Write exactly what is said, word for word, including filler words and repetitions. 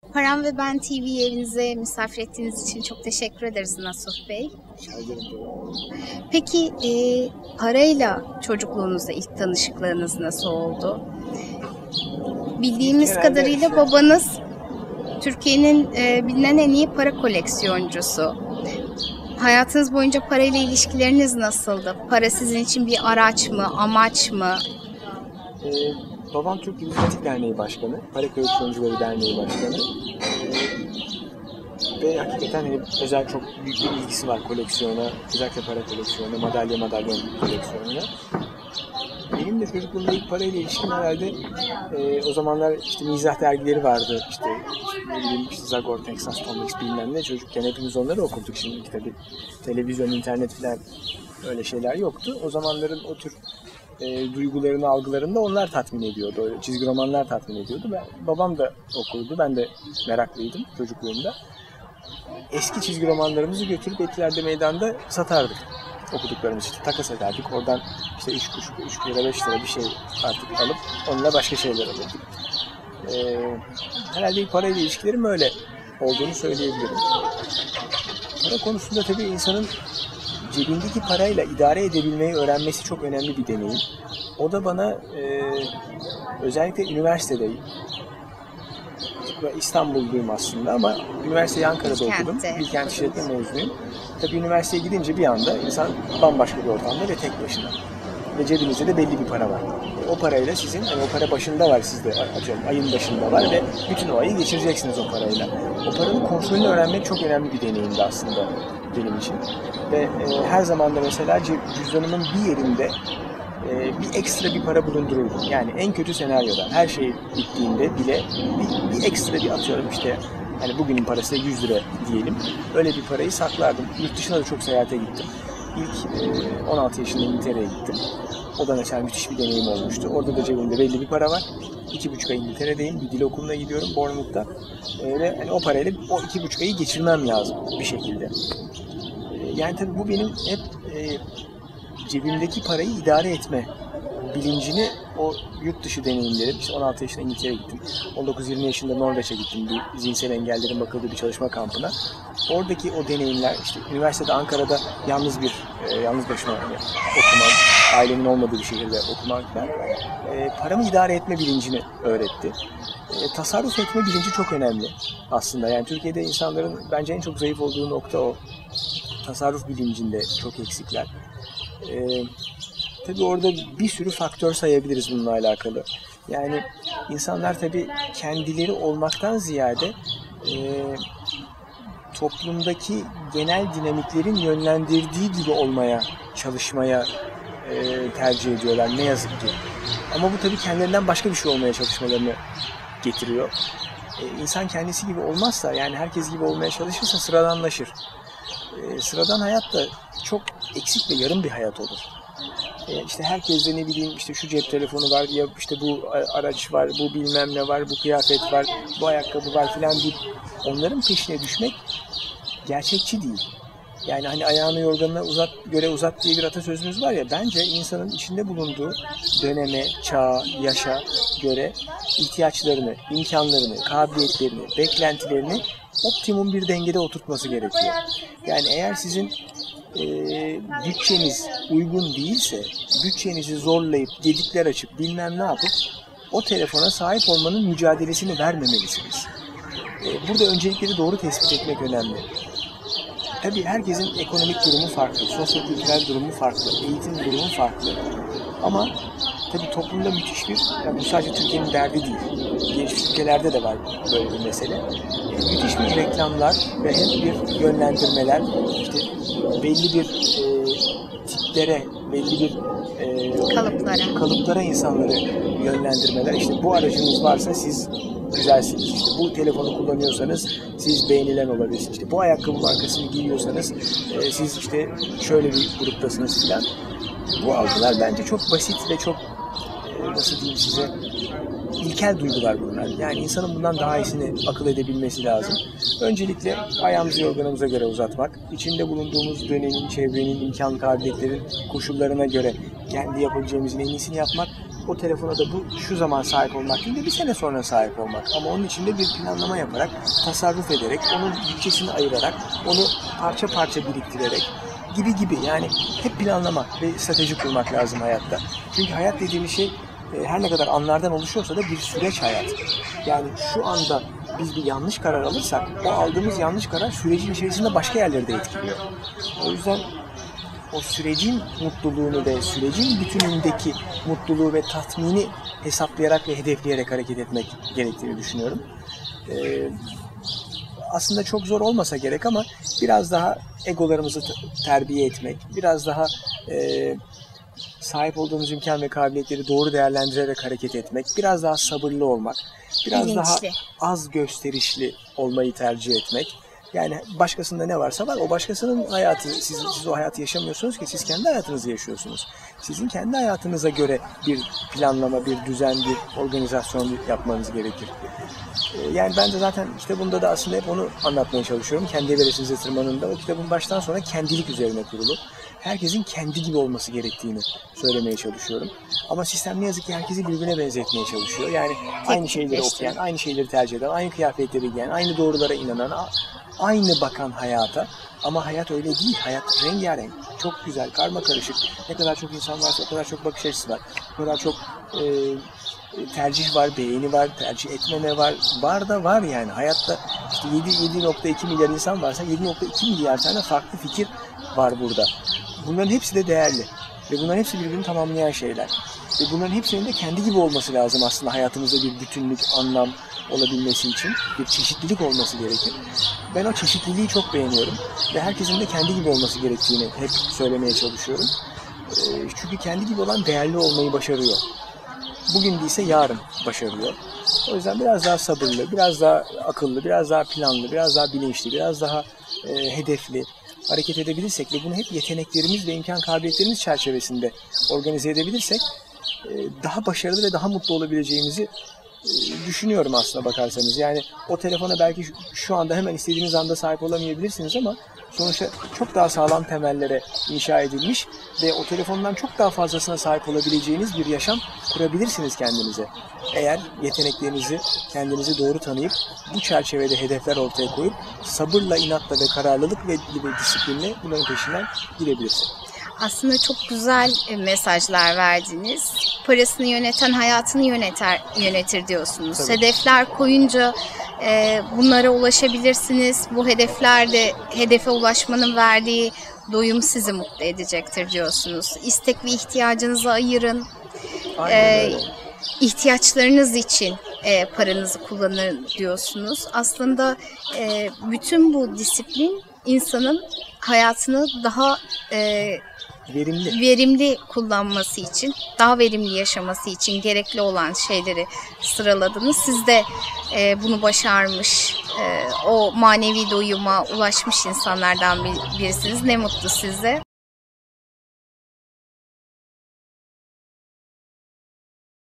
Param ve Ben T V'yi evinize misafir ettiğiniz için çok teşekkür ederiz Nasuh Bey. Rica ederim. Peki e, parayla çocukluğunuzda ilk tanışıklığınız nasıl oldu? Bildiğimiz Herhalde kadarıyla şey- babanız Türkiye'nin e, bilinen en iyi para koleksiyoncusu. Hayatınız boyunca parayla ilişkileriniz nasıldı? Para sizin için bir araç mı, amaç mı? Ee, babam Türk Numismatik Derneği Başkanı, Para Koleksiyoncuları Derneği Başkanı. Ee, ve hakikaten hani özel çok büyük bir ilgisi var koleksiyona, özellikle para koleksiyonuna, madalya madalyon koleksiyonuna. Benim de çocukluğumda ilk parayla ilişkim herhalde e, o zamanlar işte mizah dergileri vardı. İşte ne bileyim işte Zagor, Texas Tomix bilmem ne. Çocukken hepimiz onları okurduk. Şimdi tabii televizyon, internet falan öyle şeyler yoktu. O zamanların o tür e, duygularını, algılarını da onlar tatmin ediyordu. Öyle çizgi romanlar tatmin ediyordu. Ben, babam da okurdu. Ben de meraklıydım çocukluğumda. Eski çizgi romanlarımızı götürüp Etiler'de meydanda satardık. Okuduklarımız işte takas ederdik. Oradan işte üç kuruş, üç lira, beş lira bir şey artık alıp onunla başka şeyler alırdık. Ee, herhalde parayla ilişkilerim öyle olduğunu söyleyebilirim. Para konusunda tabii insanın cebindeki parayla idare edebilmeyi öğrenmesi çok önemli bir deneyim. O da bana e, özellikle üniversitede, İstanbul'duyum aslında ama üniversiteyi Ankara'da Bilkent'te. okudum. Bilkent İşletme mezunuyum. Tabii üniversiteye gidince bir anda insan bambaşka bir ortamda ve tek başına. Ve cebinizde de belli bir para var. O parayla sizin, yani o para başında var sizde, atıyorum ayın başında var ve bütün o ayı geçireceksiniz o parayla. O paranın kontrolünü öğrenmek çok önemli bir deneyimdi aslında benim için. Ve e, her zaman da mesela cüzdanımın bir yerinde e, bir ekstra bir para bulundururdum. Yani en kötü senaryoda her şey bittiğinde bile bir, bir ekstra bir atıyorum işte hani bugünün parası yüz lira diyelim. Öyle bir parayı saklardım. Yurt dışına da çok seyahate gittim. İlk e, on altı yaşında İngiltere'ye gittim. O da mesela müthiş bir deneyim olmuştu. Orada da cebimde belli bir para var. İki buçuk ay İngiltere'deyim. Bir dil okuluna gidiyorum Bournemouth'ta. E, ve hani o parayla o iki buçuk ayı geçirmem lazım bir şekilde. E, yani tabii bu benim hep e, cebimdeki parayı idare etme bilincini o yurt dışı deneyimlerim, işte on altı yaşında İngiltere'ye gittim, on dokuz yirmi yaşında Norveç'e gittim bir zihinsel engellerin bakıldığı bir çalışma kampına. Oradaki o deneyimler, işte üniversitede Ankara'da yalnız bir, e, yalnız başıma yani okumak, ailemin olmadığı bir şehirde okumak e, paramı idare etme bilincini öğretti. E, tasarruf etme bilinci çok önemli aslında. Yani Türkiye'de insanların bence en çok zayıf olduğu nokta o. Tasarruf bilincinde çok eksikler. E, Tabii orada bir sürü faktör sayabiliriz bununla alakalı. Yani insanlar tabii kendileri olmaktan ziyade e, toplumdaki genel dinamiklerin yönlendirdiği gibi olmaya, çalışmaya e, tercih ediyorlar ne yazık ki. Ama bu tabii kendilerinden başka bir şey olmaya çalışmalarını getiriyor. E, insan kendisi gibi olmazsa, yani herkes gibi olmaya çalışırsa sıradanlaşır. E, sıradan hayat da çok eksik ve yarım bir hayat olur. İşte herkeste ne bileyim işte şu cep telefonu var, ya işte bu araç var, bu bilmem ne var, bu kıyafet var, bu ayakkabı var filan deyip onların peşine düşmek gerçekçi değil. Yani hani ayağını yorganına uzat, göre uzat diye bir atasözümüz var ya, bence insanın içinde bulunduğu döneme, çağa, yaşa göre ihtiyaçlarını, imkanlarını, kabiliyetlerini, beklentilerini optimum bir dengede oturtması gerekiyor. Yani eğer sizin e, bütçeniz uygun değilse, bütçenizi zorlayıp, gedikler açıp, bilmem ne yapıp o telefona sahip olmanın mücadelesini vermemelisiniz. E, burada öncelikleri doğru tespit etmek önemli. Tabii herkesin ekonomik durumu farklı, sosyo-kültürel durumu farklı, eğitim durumu farklı. Ama tabii toplumda müthiş bir, yani bu sadece Türkiye'nin derdi değil, gelişmiş ülkelerde de var böyle bir mesele. Müthiş bir reklamlar ve hep bir yönlendirmeler, işte belli bir e, tiplere, belli bir e, Kalıplara. kalıplara insanları yönlendirmeler. İşte bu aracınız varsa siz güzelsiniz. İşte bu telefonu kullanıyorsanız siz beğenilen olabilirsiniz. İşte bu ayakkabı markasını giyiyorsanız e, siz işte şöyle bir gruptasınız filan. Bu algılar bence çok basit ve çok e, nasıl diyeyim size, ilkel duygular bunlar. Yani insanın bundan daha iyisini akıl edebilmesi lazım. Öncelikle ayağımızı yorganımıza göre uzatmak, içinde bulunduğumuz dönemin, çevrenin, imkan kabiliyetlerin koşullarına göre kendi yapabileceğimizin en iyisini yapmak o telefona da bu şu zaman sahip olmak değil de bir sene sonra sahip olmak. Ama onun için de bir planlama yaparak, tasarruf ederek, onun bütçesini ayırarak, onu parça parça biriktirerek gibi gibi. Yani hep planlama ve strateji kurmak lazım hayatta. Çünkü hayat dediğimiz şey her ne kadar anlardan oluşuyorsa da bir süreç hayat. Yani şu anda biz bir yanlış karar alırsak o aldığımız yanlış karar sürecin içerisinde başka yerleri de etkiliyor. O yüzden o sürecin mutluluğunu ve sürecin bütünündeki mutluluğu ve tatmini hesaplayarak ve hedefleyerek hareket etmek gerektiğini düşünüyorum. Ee, aslında çok zor olmasa gerek ama biraz daha egolarımızı terbiye etmek, biraz daha e, sahip olduğumuz imkan ve kabiliyetleri doğru değerlendirerek hareket etmek, biraz daha sabırlı olmak, biraz Bilinçli. daha az gösterişli olmayı tercih etmek. Yani başkasında ne varsa var, o başkasının hayatı, siz, siz o hayatı yaşamıyorsunuz ki, siz kendi hayatınızı yaşıyorsunuz. Sizin kendi hayatınıza göre bir planlama, bir düzen, bir organizasyon yapmanız gerekir. Yani ben de zaten kitabımda da aslında hep onu anlatmaya çalışıyorum. Kendi Everest'inize tırmanında o kitabın baştan sona kendilik üzerine kurulu. Herkesin kendi gibi olması gerektiğini söylemeye çalışıyorum. Ama sistem ne yazık ki herkesi birbirine benzetmeye çalışıyor. Yani aynı şeyleri okuyan, aynı şeyleri tercih eden, aynı kıyafetleri giyen, aynı doğrulara inanan, aynı bakan hayata. Ama hayat öyle değil. Hayat rengarenk, çok güzel, karma karışık. Ne kadar çok insan varsa o kadar çok bakış açısı var. O kadar çok e, tercih var, beğeni var, tercih etmeme var. Var da var yani. Hayatta işte yedi nokta iki milyar insan varsa yedi nokta iki milyar tane farklı fikir var burada. Bunların hepsi de değerli. Ve bunların hepsi birbirini tamamlayan şeyler. Ve bunların hepsinin de kendi gibi olması lazım aslında hayatımızda bir bütünlük, anlam olabilmesi için. Bir çeşitlilik olması gerekir. Ben o çeşitliliği çok beğeniyorum. Ve herkesin de kendi gibi olması gerektiğini hep söylemeye çalışıyorum. Çünkü kendi gibi olan değerli olmayı başarıyor. Bugün değilse yarın başarıyor. O yüzden biraz daha sabırlı, biraz daha akıllı, biraz daha planlı, biraz daha bilinçli, biraz daha e, hedefli hareket edebilirsek ve bunu hep yeteneklerimiz ve imkan kabiliyetlerimiz çerçevesinde organize edebilirsek e, daha başarılı ve daha mutlu olabileceğimizi e, düşünüyorum aslına bakarsanız. Yani o telefona belki şu, şu anda hemen istediğiniz anda sahip olamayabilirsiniz ama sonuçta çok daha sağlam temellere inşa edilmiş ve o telefondan çok daha fazlasına sahip olabileceğiniz bir yaşam kurabilirsiniz kendinize. Eğer yeteneklerinizi, kendinizi doğru tanıyıp bu çerçevede hedefler ortaya koyup sabırla, inatla ve kararlılık ve gibi disiplinle bunların peşinden gidebilirsiniz. Aslında çok güzel mesajlar verdiniz. Parasını yöneten hayatını yöneter, yönetir diyorsunuz. Tabii. Hedefler koyunca e, bunlara ulaşabilirsiniz. Bu hedeflerde hedefe ulaşmanın verdiği doyum sizi mutlu edecektir diyorsunuz. İstek ve ihtiyacınızı ayırın. Aynen öyle. İhtiyaçlarınız için e, paranızı kullanın diyorsunuz. Aslında e, bütün bu disiplin insanın hayatını daha e, verimli. verimli kullanması için, daha verimli yaşaması için gerekli olan şeyleri sıraladınız. Siz de e, bunu başarmış, e, o manevi doyuma ulaşmış insanlardan birisiniz. Ne mutlu size.